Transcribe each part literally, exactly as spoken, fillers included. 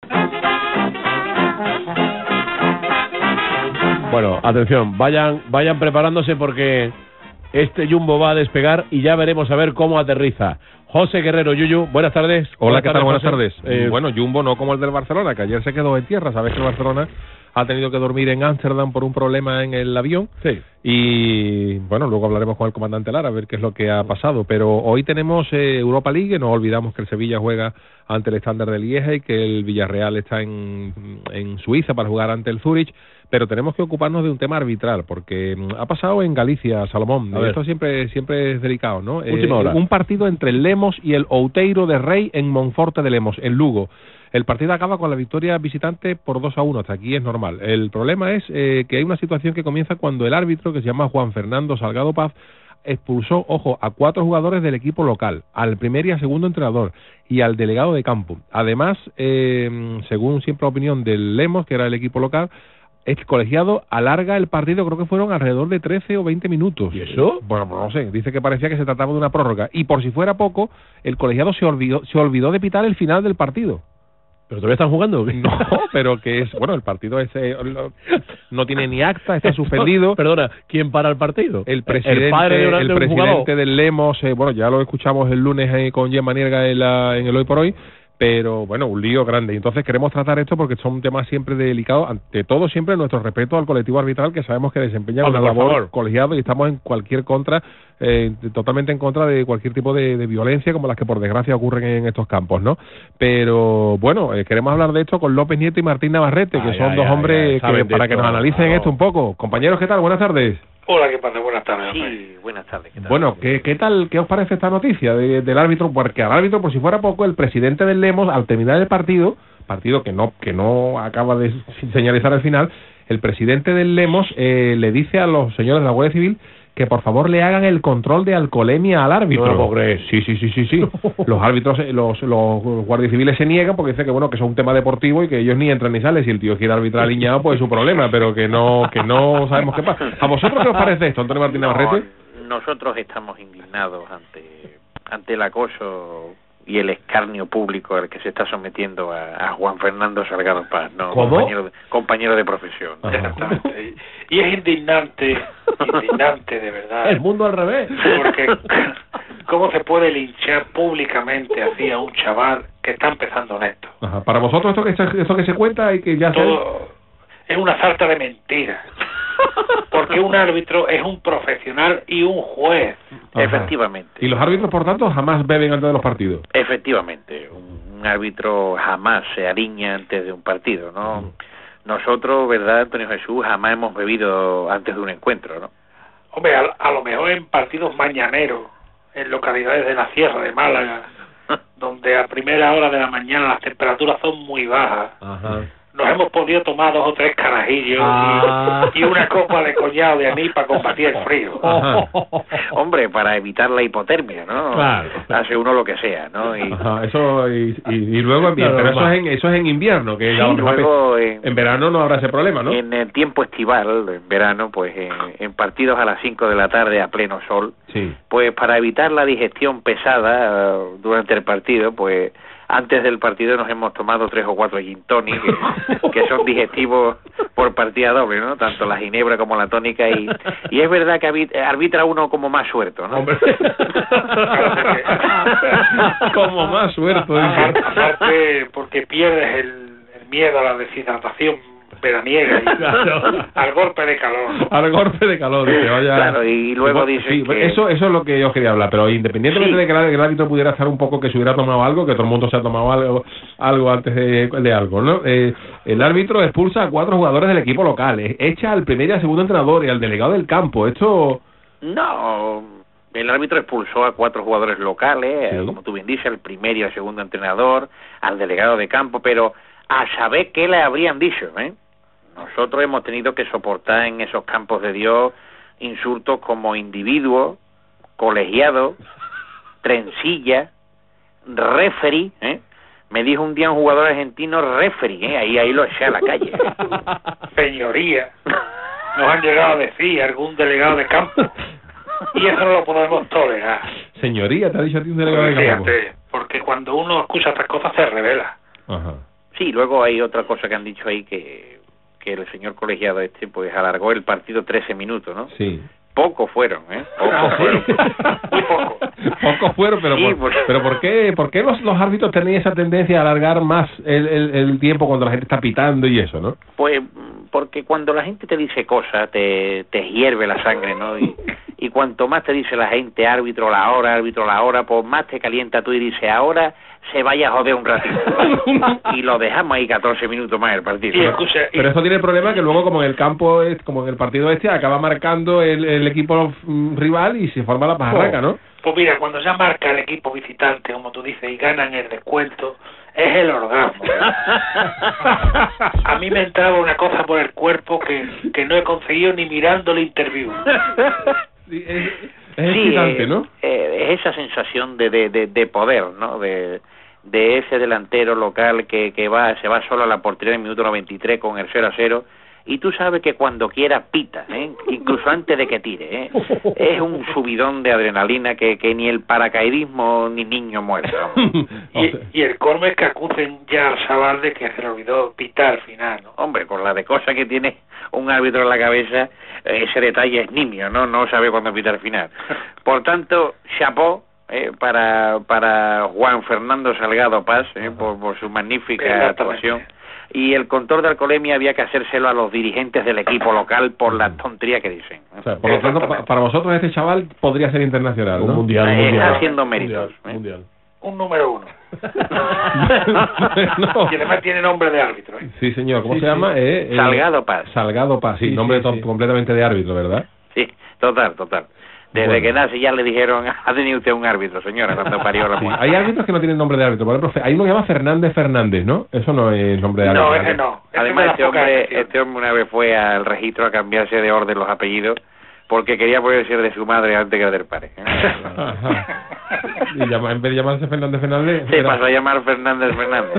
Bueno, atención, vayan vayan preparándose porque este Jumbo va a despegar y ya veremos a ver cómo aterriza. José Guerrero, Yuyu, buenas tardes. Hola, ¿qué tal? José. Buenas tardes. Eh, bueno, Jumbo no como el del Barcelona, que ayer se quedó en tierra. Sabes que el Barcelona ha tenido que dormir en Ámsterdam por un problema en el avión. Sí. Y bueno, luego hablaremos con el comandante Lara a ver qué es lo que ha pasado. Pero hoy tenemos eh, Europa League. No olvidamos que el Sevilla juega ante el Standard de Lieja y que el Villarreal está en, en Suiza para jugar ante el Zurich. Pero tenemos que ocuparnos de un tema arbitral, porque ha pasado en Galicia, Salomón. Esto siempre siempre es delicado, ¿no? Última eh, hora. Un partido entre el Lemos y el Outeiro de Rei en Monforte de Lemos, en Lugo. El partido acaba con la victoria visitante por dos a uno, hasta aquí es normal. El problema es eh, que hay una situación que comienza cuando el árbitro, que se llama Juan Fernando Salgado Paz, expulsó, ojo, a cuatro jugadores del equipo local, al primer y al segundo entrenador y al delegado de campo. Además, eh, según siempre la opinión del Lemos, que era el equipo local, el colegiado alarga el partido, creo que fueron alrededor de trece o veinte minutos. ¿Y eso? Bueno, pues no sé, dice que parecía que se trataba de una prórroga. Y por si fuera poco, el colegiado se olvidó, se olvidó de pitar el final del partido. ¿Pero todavía están jugando? No, pero que es, bueno, el partido ese no tiene ni acta, está suspendido. Perdona, ¿quién para el partido? El presidente, el, padre de una, el de un presidente jugador. del Lemos, eh, bueno, ya lo escuchamos el lunes eh, con Gemma Nierga en, la, en el Hoy por Hoy, pero bueno, un lío grande. Entonces queremos tratar esto porque son temas siempre delicados. Ante todo, siempre nuestro respeto al colectivo arbitral, que sabemos que desempeña Hombre, una por labor favor. colegiado y estamos en cualquier contra, eh, totalmente en contra de cualquier tipo de, de violencia como las que por desgracia ocurren en estos campos, ¿no? Pero bueno, eh, queremos hablar de esto con López Nieto y Martín Navarrete, que Ay, son ay, dos ay, hombres ay, saben que de para que esto, nos analicen claro. esto un poco. Compañeros, ¿qué tal? Buenas tardes. Hola, ¿qué pasa? Buenas tardes. Sí, buenas tardes. ¿Qué tal? Bueno, ¿qué, ¿qué tal? ¿Qué os parece esta noticia de, del árbitro? Porque al árbitro, por si fuera poco, el presidente del Lemos, al terminar el partido, partido que no que no acaba de señalizar el final, el presidente del Lemos eh, le dice a los señores de la Guardia Civil que por favor le hagan el control de alcoholemia al árbitro. No lo puedo creer. Sí, sí, sí, sí, sí. Los árbitros, eh, los, los guardias civiles se niegan porque dicen que bueno, que es un tema deportivo y que ellos ni entran ni salen. Si el tío quiere arbitrar aliñado, pues es su problema, pero que no que no sabemos qué pasa. ¿A vosotros qué os parece esto, Antonio Martín Navarrete? No, nosotros estamos indignados ante ante el acoso y el escarnio público al que se está sometiendo a, a Juan Fernando Salgado Paz, ¿no? ¿Cómo? Compañero de, compañero de profesión. Ajá. Exactamente. Y es indignante, indignante de verdad. El mundo al revés. Porque ¿cómo se puede linchar públicamente así a un chaval que está empezando en esto? Ajá. Para vosotros esto que se, esto que se cuenta y que ya se... Todo es una sarta de mentiras. Porque un árbitro es un profesional y un juez. Ajá. Efectivamente. Y los árbitros, por tanto, jamás beben antes de los partidos. Efectivamente, un, un árbitro jamás se ariña antes de un partido, ¿no? Mm. Nosotros, ¿verdad, Antonio Jesús? Jamás hemos bebido antes de un encuentro, ¿no? Hombre, a, a lo mejor en partidos mañaneros, en localidades de la Sierra de Málaga, donde a primera hora de la mañana las temperaturas son muy bajas, Ajá. nos hemos podido tomar dos o tres carajillos Ah. y, y una copa de coñado de anís para combatir el frío. Ajá. Hombre, para evitar la hipotermia, ¿no? Claro. Hace uno lo que sea, ¿no? Y, Ajá, eso y, y, y luego en, Claro, pero eso normal. es en eso es en invierno, que Sí, a lo mejor luego en, en- verano no habrá ese problema, ¿no? en el tiempo estival, en verano, pues en, en partidos a las cinco de la tarde a pleno sol, Sí. pues para evitar la digestión pesada eh, durante el partido, pues antes del partido nos hemos tomado tres o cuatro gin tonic, que, que son digestivos por partida doble, ¿no? Tanto la ginebra como la tónica, y, y es verdad que habi- arbitra uno como más suelto, ¿no? Hombre. Como más suerte. Aparte, aparte porque pierdes el, el miedo a la deshidratación veraniega y Claro. al golpe de calor. Al golpe de calor, dice, vaya. Claro, y luego Sí, dicen sí, que... eso eso es lo que yo quería hablar, pero independientemente Sí. de que el, el árbitro pudiera estar un poco, que se hubiera tomado algo, que todo el mundo se ha tomado algo algo antes de, de algo, ¿no? Eh, el árbitro expulsa a cuatro jugadores del equipo local, eh, echa al primer y al segundo entrenador y al delegado del campo. Esto... No, el árbitro expulsó a cuatro jugadores locales, Sí. eh, como tú bien dices, al primer y al segundo entrenador, al delegado de campo, pero a saber qué le habrían dicho, ¿eh? Nosotros hemos tenido que soportar en esos campos de Dios insultos como individuo, colegiado, trencilla, referee, ¿eh? Me dijo un día un jugador argentino referee, ¿eh? Ahí, ahí lo eché a la calle. Señoría, nos han llegado a decir algún delegado de campo y eso no lo podemos tolerar. Señoría, te ha dicho a ti un delegado de campo. Fíjate, porque cuando uno escucha estas cosas se revela. Ajá. Sí, luego hay otra cosa que han dicho ahí, que, que el señor colegiado este pues alargó el partido trece minutos, ¿no? Sí. Pocos fueron, ¿eh? Pocos fueron. Muy poco. Pocos fueron, pero, Sí, por, pues. pero ¿por qué, por qué los, los árbitros tenían esa tendencia a alargar más el, el, el tiempo cuando la gente está pitando y eso, ¿no? Pues porque cuando la gente te dice cosas, te, te hierve la sangre, ¿no? Y, y cuanto más te dice la gente, árbitro la hora, árbitro la hora, pues más te calienta tú y dices, ahora se vaya a joder un ratito. Y lo dejamos ahí catorce minutos más el partido. Sí, escucha, y- Pero eso tiene el problema que luego, como en el campo, es- como en el partido este, acaba marcando el, el equipo mm, rival y se forma la pajarraca, ¿no? Pues mira, cuando ya marca el equipo visitante, como tú dices, y ganan el descuento, es el orgasmo. A mí me entraba una cosa por el cuerpo que, que no he conseguido ni mirando el interview. Sí, es es Sí, excitante, eh, ¿no? eh, es esa sensación de, de, de, de poder, ¿no? De, de ese delantero local que, que va se va solo a la portería en el minuto noventa y tres con el cero a cero, y tú sabes que cuando quiera pita, ¿eh? Incluso antes de que tire, ¿eh? Es un subidón de adrenalina que, que ni el paracaidismo ni niño muere, vamos. Y, y el colmo es que acusen ya al chaval de que se le olvidó pitar al final, ¿no? Hombre, con la de cosas que tiene un árbitro en la cabeza, ese detalle es nimio, ¿no? No sabe cuándo pitar final. Por tanto, chapeau eh, para para Juan Fernando Salgado Paz, eh, por, por su magnífica Exactamente. actuación. Y el control de alcoholemia había que hacérselo a los dirigentes del equipo local por la tontería que dicen. O sea, por lo tanto, pa- para vosotros este chaval podría ser internacional, Un ¿no? mundial, un Eh, mundial. está haciendo méritos, Mundial, ¿eh? mundial. Un número uno. No. Y además tiene nombre de árbitro, ¿eh? Sí, señor. ¿Cómo Sí, se sí. llama? Eh, eh, Salgado Paz. Salgado Paz, sí, Sí, nombre sí, to- sí. completamente de árbitro, ¿verdad? Sí, total, total. Desde Bueno. que nace ya le dijeron, ha tenido usted un árbitro, señora, cuando parió la Sí. mujer. Hay árbitros que no tienen nombre de árbitro. Por ejemplo, Fe- hay uno que se llama Fernández Fernández, ¿no? Eso no es nombre de árbitro. No, ese no. Ese Además, me da este poca hombre, atención. este hombre una vez fue al registro a cambiarse de orden los apellidos porque quería poder ser de su madre antes que del padre. Ajá. Y llama- en vez de llamarse Fernández Fernández... Se era- pasó a llamar Fernández Fernández.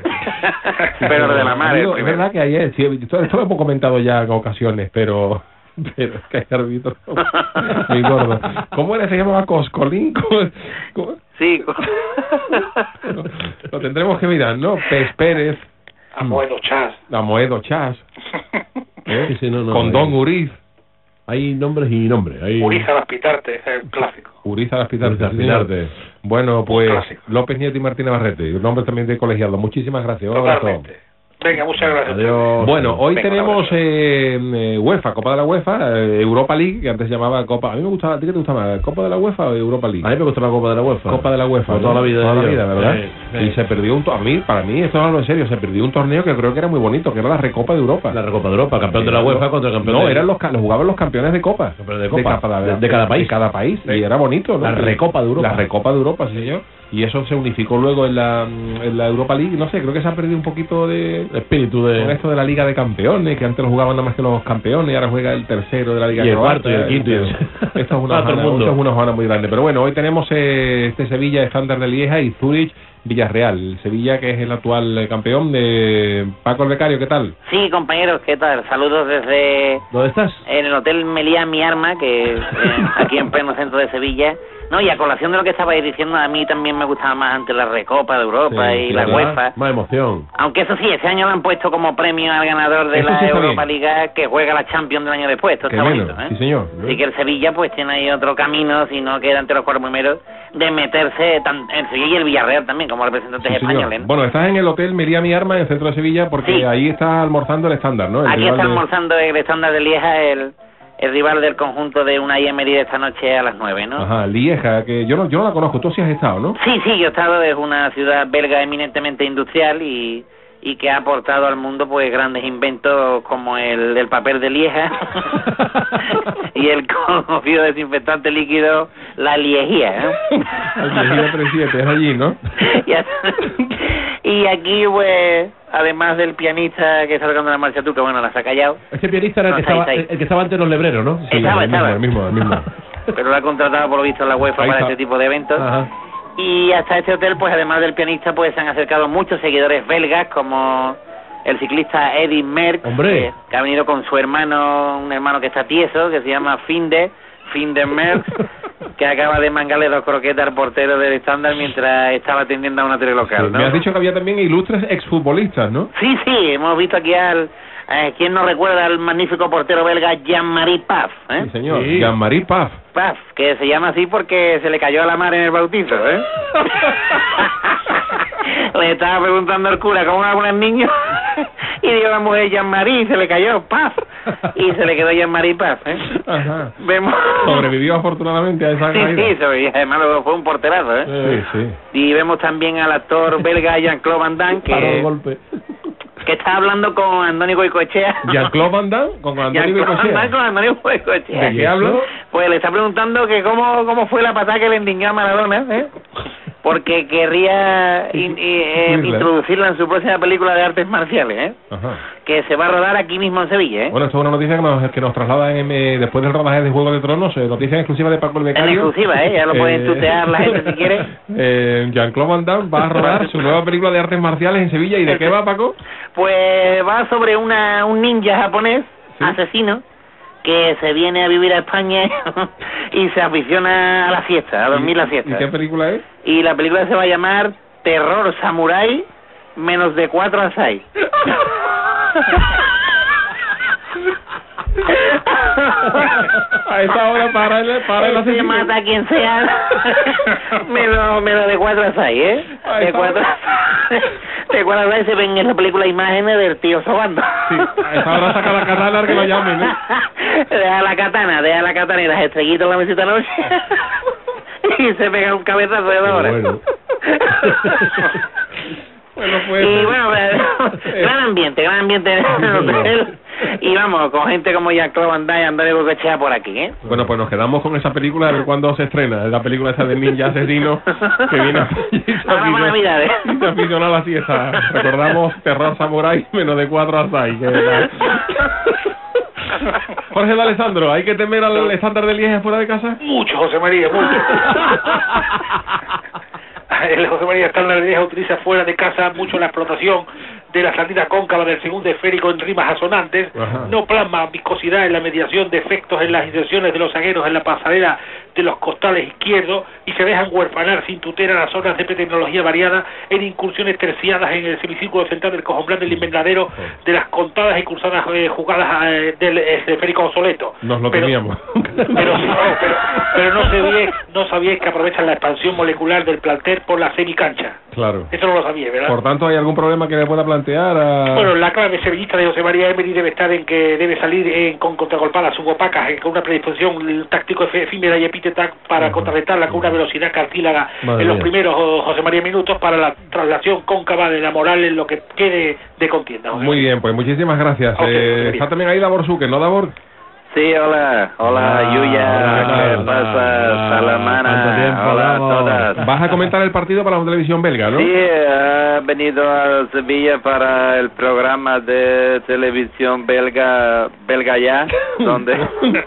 Pero de la madre. Amigo, es primero. verdad que hay, eh, sí, esto, esto lo hemos comentado ya en ocasiones, pero... Pero es que hay árbitros muy gordos. ¿Cómo era? ¿Se llamaba Coscolín? ¿Cómo- cómo? Sí. Lo, lo tendremos que mirar, ¿no? Pez Pérez, Amoedo Chas. Amoedo Chas, ¿eh? Sí, sí, no, no, Condón hay- Uriz, Hay nombres y nombres. Hay... Uriza las Pitarte, ese es el clásico. Uriz Alaspitarte. Uriz sí, señor. Alaspitarte. Bueno, pues clásico. López Nieto y Martínez Barrete, nombre también de colegiado. Muchísimas gracias. Un abrazo. Totalmente. Venga, muchas gracias. Adiós. Bueno, hoy Venga, tenemos un abrazo. eh, eh, UEFA, Copa de la UEFA, eh, Europa League, que antes se llamaba Copa. A mí me gustaba, ¿a ti qué te gusta más? ¿Copa de la UEFA o Europa League? A mí me gusta la Copa de la UEFA. Copa de la UEFA, Por ¿no? toda la vida. toda la de vida, Dios. ¿verdad? Sí, sí. Y se perdió un to- a mí, para mí, esto es algo en serio, se perdió un torneo que creo que era muy bonito, que era la Recopa de Europa. La Recopa de Europa, campeón de la UEFA contra el campeón No, de... eran los, ca- los jugaban los campeones de Copa. Campeones de Copa, cada, de- de cada país. De cada país, Sí. y era bonito, ¿no? La Recopa de Europa. La Recopa de Europa, sí, señor. Y eso se unificó luego en la, en la Europa League. No sé, creo que se ha perdido un poquito de... El espíritu de... Con esto de la Liga de Campeones, que antes lo jugaban nada más que los campeones, y ahora juega el tercero de la Liga Y el croata, cuarto y el quinto y el- Esto es una Para todo el hojana, mundo. esto es una hojana muy grande. Pero bueno, hoy tenemos eh, este Sevilla, Estándar de Lieja y Zurich, Villarreal. El Sevilla, que es el actual eh, campeón de Paco el Becario, ¿qué tal? Sí, compañeros, ¿qué tal? Saludos desde ¿Dónde estás? en el Hotel Meliá Mi Arma, que es eh, aquí en pleno centro de Sevilla. No, y a colación de lo que estabais diciendo, a mí también me gustaba más antes la Recopa de Europa Sí, y sí, la ¿verdad? UEFA. Más emoción. Aunque eso sí, este año le han puesto como premio al ganador de Eso la sí está Europa bien. League que juega la Champions del año después. Esto Qué está bueno, bonito, ¿eh? sí, señor. Así que el Sevilla pues tiene ahí otro camino, si no queda entre los cuatro primeros, de meterse tan, el Sevilla y el Villarreal también, como representantes Sí, señor. españoles, ¿no? Bueno, estás en el Hotel Meliá Mi Arma, en el centro de Sevilla, porque Sí. ahí está almorzando el Estándar, ¿no? El Aquí rival está de- almorzando el estándar de Lieja, el, el rival del conjunto de Unai Emery de esta noche a las nueve, ¿no? Ajá, Lieja, que yo no, yo no la conozco. Tú sí has estado, ¿no? Sí, sí, yo he estado, es una ciudad belga eminentemente industrial y, y que ha aportado al mundo pues grandes inventos como el del papel de Lieja y el conocido desinfectante líquido, la liejía, ¿no? El Lieja treinta y siete, es allí, ¿no? y, a- y aquí pues, además del pianista que está tocando la marcha turca, bueno, la ha callado, Ese pianista era el No, que, está ahí, estaba, está ahí. el que estaba antes en los lebreros, ¿no? Sí, Estaba, el mismo, estaba. el mismo, el mismo. pero lo ha contratado por lo visto la UEFA Ahí para está. este tipo de eventos. Ajá. Y hasta este hotel, pues además del pianista, pues se han acercado muchos seguidores belgas, como el ciclista Eddy Merckx, ¡Hombre! que, que ha venido con su hermano, un hermano que está tieso, que se llama Finde, Finde Merckx, que acaba de mangarle dos croquetas al portero del estándar mientras estaba atendiendo a una tele local, Sí, ¿no? me has dicho que había también ilustres exfutbolistas, ¿no? Sí, sí, hemos visto aquí al... Eh, ¿Quién no recuerda al magnífico portero belga Jean-Marie Paf? ¿eh? Sí, señor. Sí. Jean-Marie Paf. Paf, que se llama así porque se le cayó a la mar en el bautizo, ¿eh? Le estaba preguntando al cura cómo habla el niño y dijo la mujer Jean-Marie y se le cayó, Paf, y se le quedó Jean-Marie Paf, ¿eh? Ajá. Vemos... Sobrevivió afortunadamente a esa Sí, caída. sí, sobrevivió. Además luego fue un porterazo, ¿eh? Sí, sí. Y vemos también al actor belga Jean-Claude Van Damme Paró el que, golpe. que está hablando con Antonio Goicoechea. Jean-Claude Van Damme con Antonio Jean-Claude Van Damme Goicoechea. con Antonio Goicoechea. ¿De qué hablo? Pues le está preguntando que cómo, cómo fue la patada que le endiñó a Maradona, ¿eh? Porque querría in- i- eh, Incluirla. introducirla en su próxima película de artes marciales, ¿eh? Ajá. Que se va a rodar aquí mismo en Sevilla, ¿eh? Bueno, esto es una noticia que nos, que nos trasladan en, eh, después del rodaje de Juego de Tronos, eh, noticia exclusiva de Paco el En Becario. exclusiva, ¿eh? Ya lo pueden tutear la gente si quiere. Eh, Jean-Claude Van Damme va a rodar su nueva película de artes marciales en Sevilla. ¿Y de qué va, Paco? Pues va sobre una un ninja japonés, Sí. asesino, que se viene a vivir a España y se aficiona a la fiesta, a dormir la fiesta. ¿Y qué película es? Y la película se va a llamar Terror Samurai menos de cuatro a seis. A esa hora para el, para el Se asesino. mata a quien sea menos, menos de cuatro a seis, ¿eh? A De esa cuatro hora. de cuatro a seis se ven en la película imágenes del tío sobando. Sí, a esa hora saca la katana que lo llamen, ¿eh? Deja la katana, deja la katana y las estrellitas en la mesita de noche y se pega un cabezazo de dos horas. Bueno. Bueno, pues... Y bueno, pues, gran ambiente, gran ambiente en el hotel. Y vamos, con gente como Jean-Claude Van Damme y Antonio Goicoechea por aquí, ¿eh? Bueno, pues nos quedamos con esa película a ver cuándo se estrena. La película esa del ninja asesino que viene a y se Ahora para aficiona- Navidades. y se aficiona a la siesta. Recordamos Terror Samurai menos de cuatro a seis. Que era- Jorge de Alessandro, ¿hay que temer al estándar del Lieja fuera de casa? Mucho, José María, mucho. El José María Estándar de Lieja utiliza fuera de casa mucho la explotación de la salida cóncava del segundo esférico en rimas asonantes. Ajá. No plasma viscosidad en la mediación de efectos en las inserciones de los zagueros en la pasarela de los costales izquierdos y se dejan huerfanar sin tutela las zonas de tecnología variada en incursiones terciadas en el semicírculo central del cojón del invernadero de las contadas y cruzadas eh, jugadas eh, del esférico obsoleto. Nos lo Pero- teníamos. pero, sí, no, pero, pero no sabíais, no sabíais que aprovechan la expansión molecular del plantel por la semicancha. Claro. Eso no lo sabíais, ¿verdad? Por tanto, ¿hay algún problema que le pueda plantear a...? Bueno, la clave sevillista de José María Emery debe estar en que debe salir en, con contragolpadas subopacas, en- con una predisposición táctico efe- efímera y epíteta para Ajá. contrarrestarla con una velocidad cartílaga Madre en los mía. primeros oh, José María minutos para la traslación cóncava de la moral en lo que quede de contienda. José Muy María. bien, pues muchísimas gracias. Ok, Eh, bien. está también ahí Davor Suque, ¿no, Davor? Sí, hola, hola, Hola, Yuya, hola, ¿qué pasa? hola, Salamana, ¿cuánto tiempo, hola a Davor? todas. Vas a comentar el partido para la televisión belga, ¿no? Sí, he venido a Sevilla para el programa de televisión belga, belga ya, donde,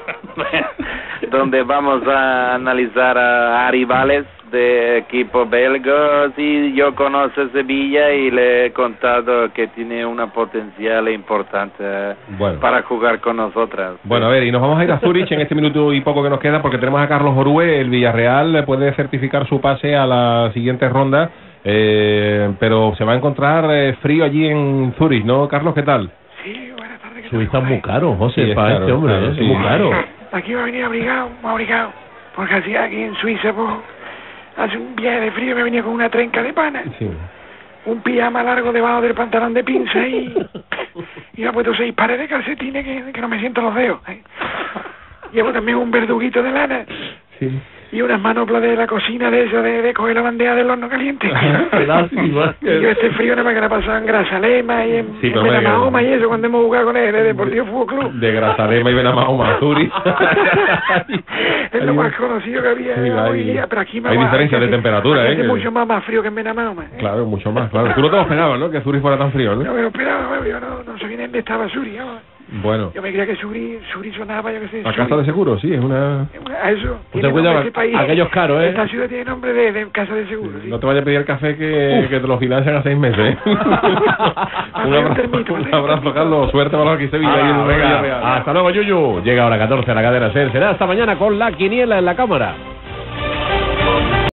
donde vamos a analizar a, a rivales de equipos belgas y yo conozco Sevilla y le he contado que tiene una potencial importante Bueno. para jugar con nosotras. Bueno, a ver, y nos vamos a ir a Zurich en este minuto y poco que nos queda porque tenemos a Carlos Orue. El Villarreal le puede certificar su pase a la siguiente ronda, eh, pero se va a encontrar eh, frío allí en Zurich, ¿no, Carlos? ¿Qué tal? Sí, buenas tardes. ¿qué tal? Suiza es muy caro, José, Sí, es para caro, este hombre, claro, ¿eh? sí. Es muy caro. Aquí va a venir abrigado, muy abrigado, porque así aquí en Suiza, pues, hace un viaje de frío me venía con una trenca de pana, Sí. un pijama largo debajo del pantalón de pinza y, y me ha puesto seis pares de calcetines que, que no me siento los dedos. ¿eh? Llevo también un verduguito de lana Sí. y unas manoplas de la cocina de eso, de, de coger la bandeja del horno caliente. Qué lástima. Y yo este frío nada más que la pasaba en Grazalema y en, Sí, en pero venga. Benamahoma y eso cuando hemos jugado con él, el Deportivo Fútbol Club. De Grazalema y Benamahoma, Zurich. Es lo más conocido que había Sí, hoy hay- día, pero aquí me hay va- diferencias de aquí- temperatura, aquí ¿eh? hace que- mucho más, más frío que en Benamahoma. ¿eh? Claro, mucho más, claro. Tú no te lo esperabas, ¿no? Que Zurich fuera tan frío, No ¿no? me lo esperaba, bueno, yo no, no sabía ni dónde estaba Suri. Yo, Bueno. yo me creía que Suri, Suri sonaba, yo qué sé. La Suri. casa de seguro, sí, es una... A eso. Usted tiene cuida nombre este país. aquellos caros, ¿eh? Esta ciudad tiene nombre de, de casa de seguro. ¿sí? No te vayas a pedir el café que, que te lo financian a seis meses, ¿eh? un, abrazo, un abrazo, Carlos. Suerte para los aquí Sevilla. y Ah, el venga. Villarreal. Hasta luego, Yuyu. Llega hora catorce a la cadena SER. Será hasta mañana con la quiniela en la cámara.